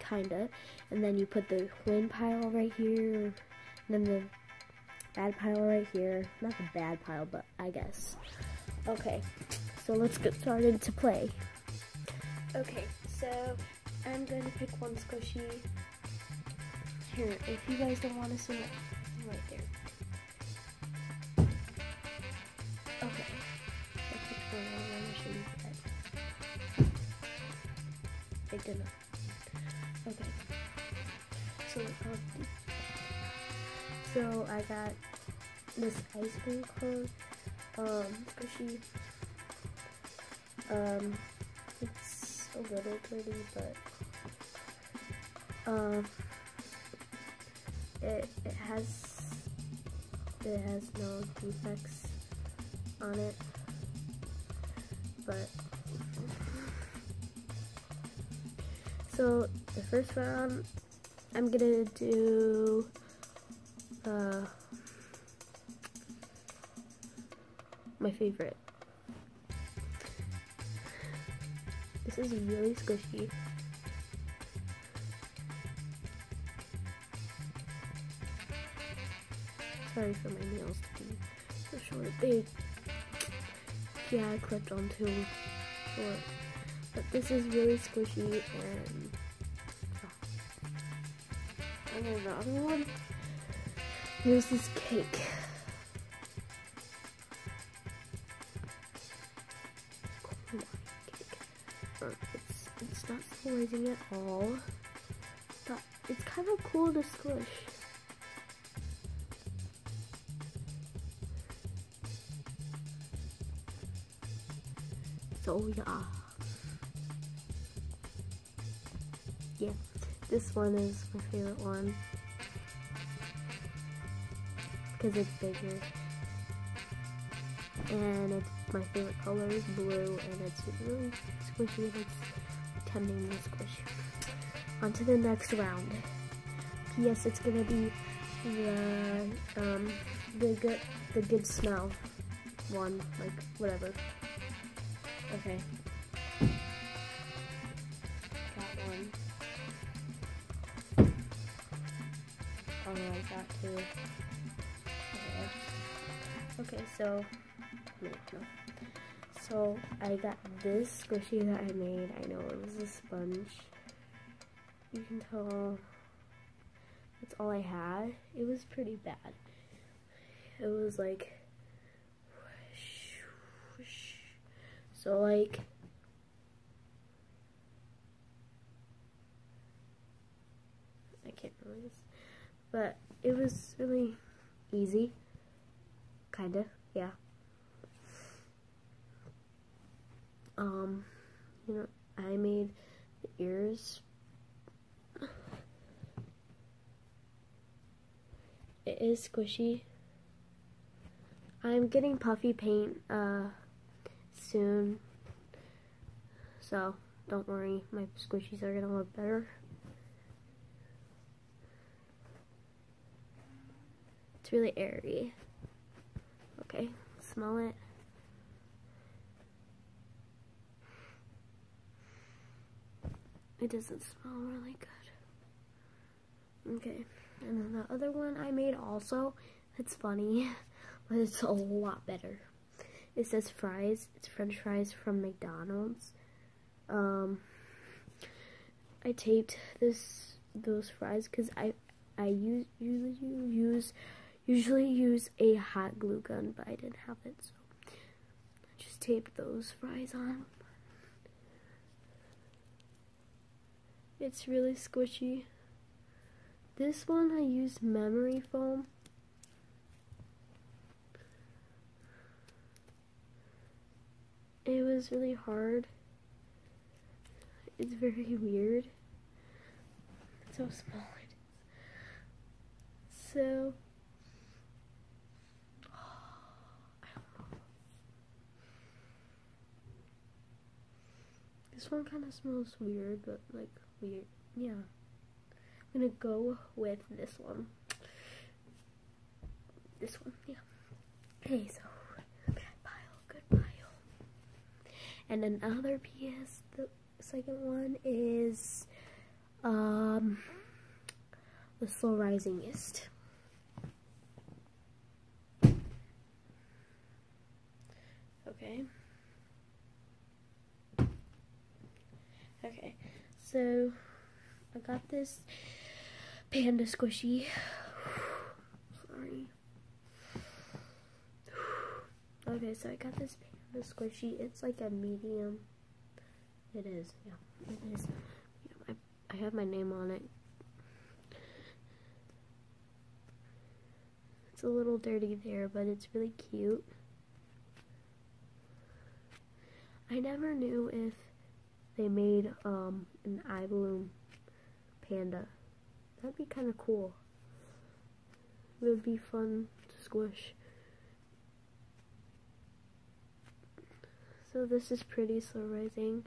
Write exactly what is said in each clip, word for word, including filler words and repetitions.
kinda. And then you put the win pile right here, and then the bad pile right here. Not the bad pile, but I guess. Okay, so let's get started to play. Okay, so I'm going to pick one squishy. Here, if you guys don't want to see it, right there. Okay. I picked one, I want to show you that. Big enough. Okay. So, um, so I got this ice cream cone, um, squishy. Um, it's a little pretty, but, um, it, it has, it has no defects on it, but, so, the first round, I'm gonna do, uh, my favorite. This is really squishy. Sorry for my nails to be so short. They, yeah, I clipped on too short. But this is really squishy, and oh. And then the other one, here's this cake. Cake. Uh, it's, it's not squishing at all, but it's kind of cool to squish. So yeah, yeah, this one is my favorite one because it's bigger, and it's my favorite color is blue, and it's really squishy, and it's tending to squish. On to the next round. P S It's gonna be the um the good the good smell one, like whatever. Okay. Got one. Oh, I got two. Okay, okay so, no, no. So, I got this squishy that I made. I know it was a sponge. You can tell that's all I had. It was pretty bad. It was like, so like, I can't really this, but it was really easy, kinda, yeah. Um, you know, I made the ears. It is squishy. I'm getting puffy paint, uh, soon, so don't worry, my squishies are gonna look better. It's really airy. Okay, smell it. It doesn't smell really good. Okay, and then the other one I made also, it's funny, but it's a lot better. It says fries. It's French fries from McDonald's. Um, I taped this those fries because I I use usually use usually use a hot glue gun, but I didn't have it, so I just taped those fries on. It's really squishy. This one I used memory foam. It was really hard. It's very weird. It's so small it is. So, I don't know. This one kind of smells weird, but like weird. Yeah. I'm gonna go with this one. This one, yeah. Okay, so bad pile, good pile. And another P S, the second one is Um, the Slow Risingest. Okay. Okay, so I got this panda squishy. Sorry. Okay, so I got this panda squishy. It's like a medium. It is, yeah, it is. Yeah, I, I have my name on it. It's a little dirty there, but it's really cute. I never knew if they made um, an eye balloon panda. That'd be kind of cool. It would be fun to squish. So this is pretty slow rising.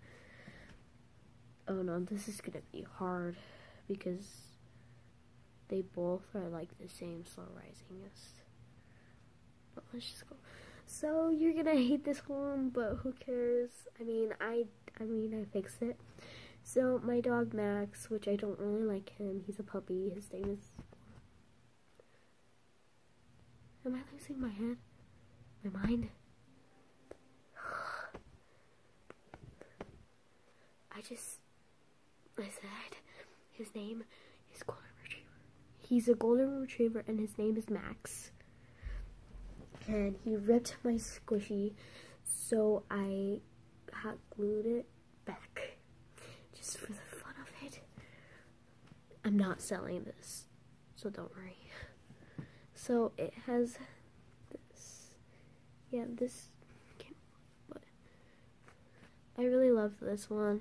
Oh no, this is gonna be hard because they both are like the same slow risingest. But let's just go. So you're gonna hate this one, but who cares? I mean, I, I mean, I fixed it. So my dog Max, which I don't really like him, he's a puppy. His name is. Am I losing my head? My mind? I just, I said, his name is Golden Retriever. He's a Golden Retriever, and his name is Max. And he ripped my squishy, so I hot glued it back, just for the fun of it. I'm not selling this, so don't worry. So it has this, yeah, this, but I really love this one.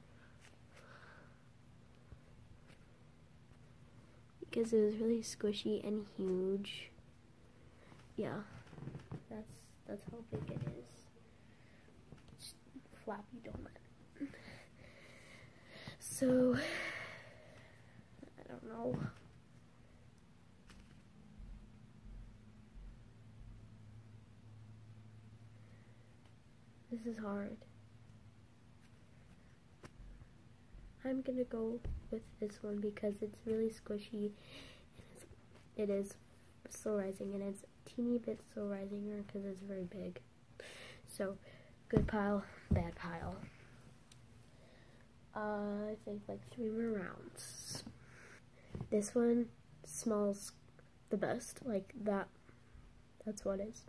Because it was really squishy and huge. Yeah. That's that's how big it is. It's flappy donut. So I don't know. This is hard. I'm gonna go with this one because it's really squishy. It's, it is slow rising, and it's a teeny bit slow rising because it's very big. So, good pile, bad pile. Uh, I think like three more rounds. This one smells the best, like that. That's what it is.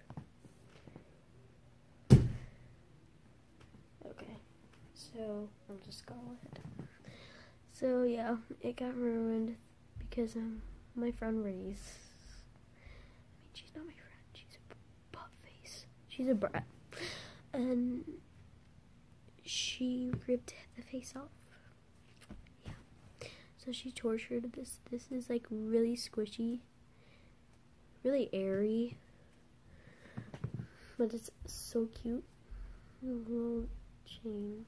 Okay, so I'll just go ahead. So yeah, it got ruined because um my friend Reese. I mean, she's not my friend. She's a butt face. She's a brat, and she ripped the face off. Yeah. So she tortured this. This is like really squishy, really airy, but it's so cute. A little chain.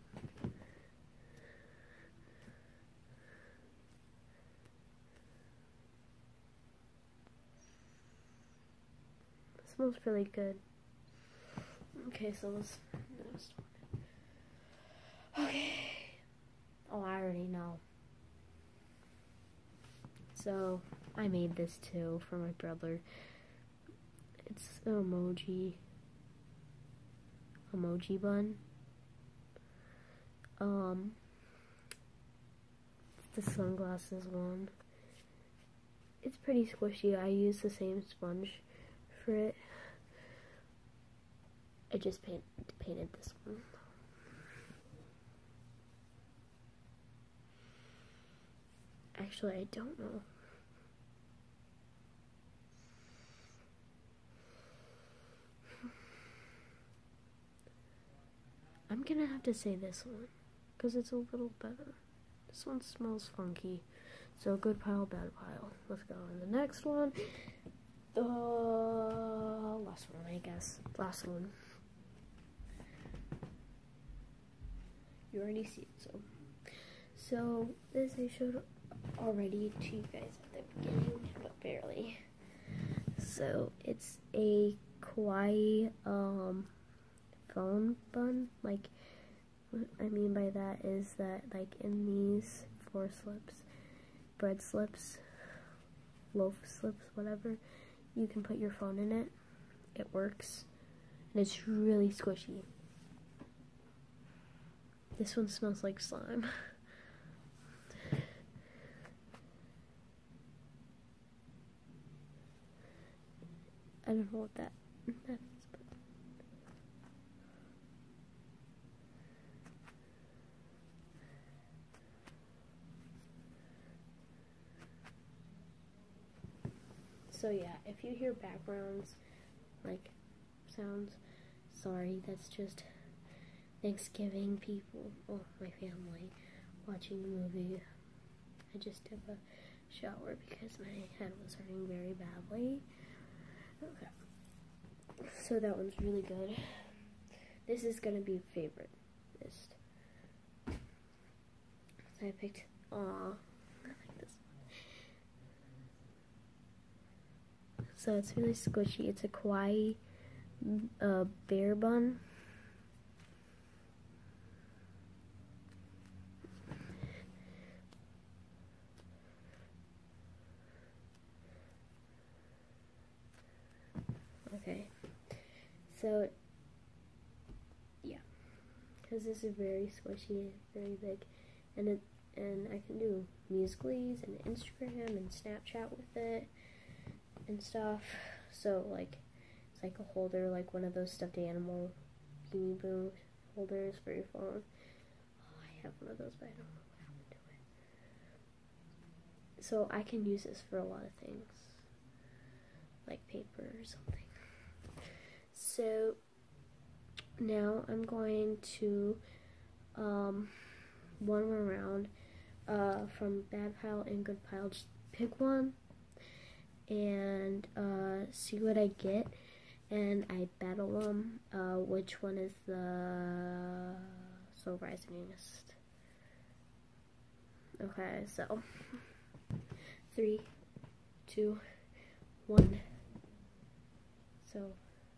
It smells really good. Okay, so let's next one. Okay. Oh, I already know. So I made this too for my brother. It's an emoji. Emoji bun. Um, it's the sunglasses one. It's pretty squishy. I use the same sponge for it. I just paint, painted this one. Actually, I don't know. I'm gonna have to say this one, because it's a little better. This one smells funky. So good pile, bad pile. Let's go on the next one. The last one, I guess. Last one. You already see it, so. So, this I showed already to you guys at the beginning, but barely. So, it's a kawaii, um, phone bun. Like, what I mean by that is that, like, in these four slips, bread slips, loaf slips, whatever. You can put your phone in it. It works. And it's really squishy. This one smells like slime. I don't know what that, that is, but so yeah, if you hear backgrounds, like sounds, sorry, that's just Thanksgiving people, oh, my family, watching a movie. I just took a shower because my head was hurting very badly. Okay, so that one's really good. This is gonna be favorite list. So I picked, aw, I like this one. So it's really squishy. It's a kawaii uh, bear bun. Okay, so yeah, because this is very squishy, very big, and it and I can do Musical.lys and Instagram and Snapchat with it and stuff. So like, it's like a holder, like one of those stuffed animal Beanie Boo holders for your phone. Oh, I have one of those, but I don't know what happened to it. So I can use this for a lot of things, like paper or something. So now I'm going to um, one more round uh, from Bad Pile and Good Pile. Just pick one and uh, see what I get, and I battle them. Uh, which one is the slow risingest? Okay, so three, two, one. So.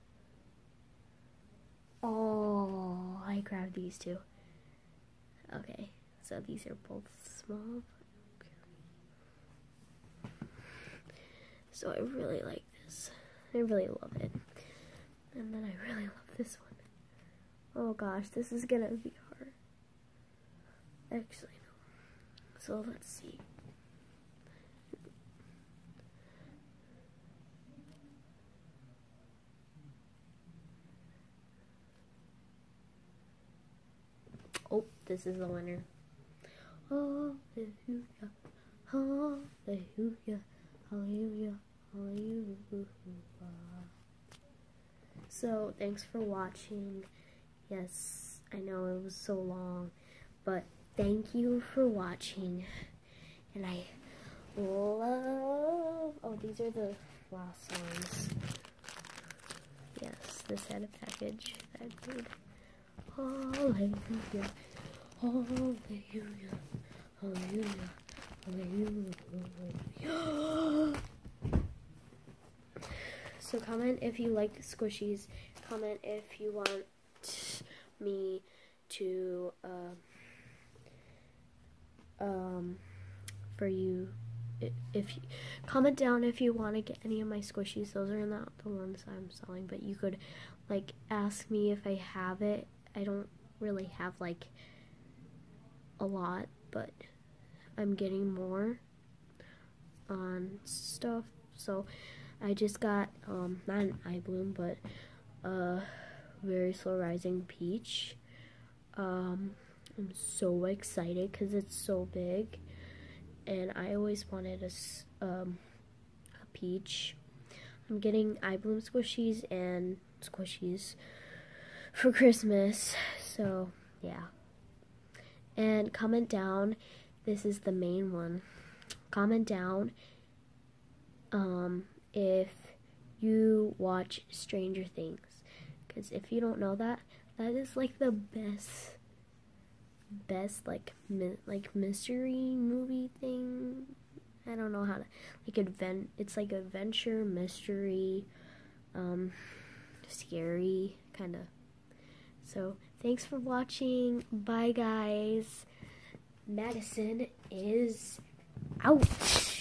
Oh, I grabbed these two. Okay, so these are both small. So I really like this. I really love it. And then I really love this one. Oh gosh, this is gonna be hard. Actually, no. So let's see. Oh, this is the winner. Hallelujah, hallelujah, hallelujah, hallelujah. So, thanks for watching. Yes, I know it was so long, but thank you for watching. And I love... Oh, these are the last ones. Yes, this had a package that I made. Hallelujah, hallelujah, hallelujah, hallelujah. So comment if you like squishies. Comment if you want me to, uh, um, for you, if you, comment down if you want to get any of my squishies. Those are not the ones I'm selling, but you could, like, ask me if I have it. I don't really have, like, a lot, but I'm getting more on stuff. So I just got, um, not an eye bloom, but a very slow rising peach. Um, I'm so excited because it's so big, and I always wanted a, um, a peach. I'm getting eye bloom squishies and squishies for Christmas, so yeah. And comment down, this is the main one, comment down um, if you watch Stranger Things, because if you don't know that, that is like the best, best like mi like mystery movie thing. I don't know how to, like, advent, it's like adventure, mystery, um, scary, kind of. So, thanks for watching. Bye, guys. Madison is out.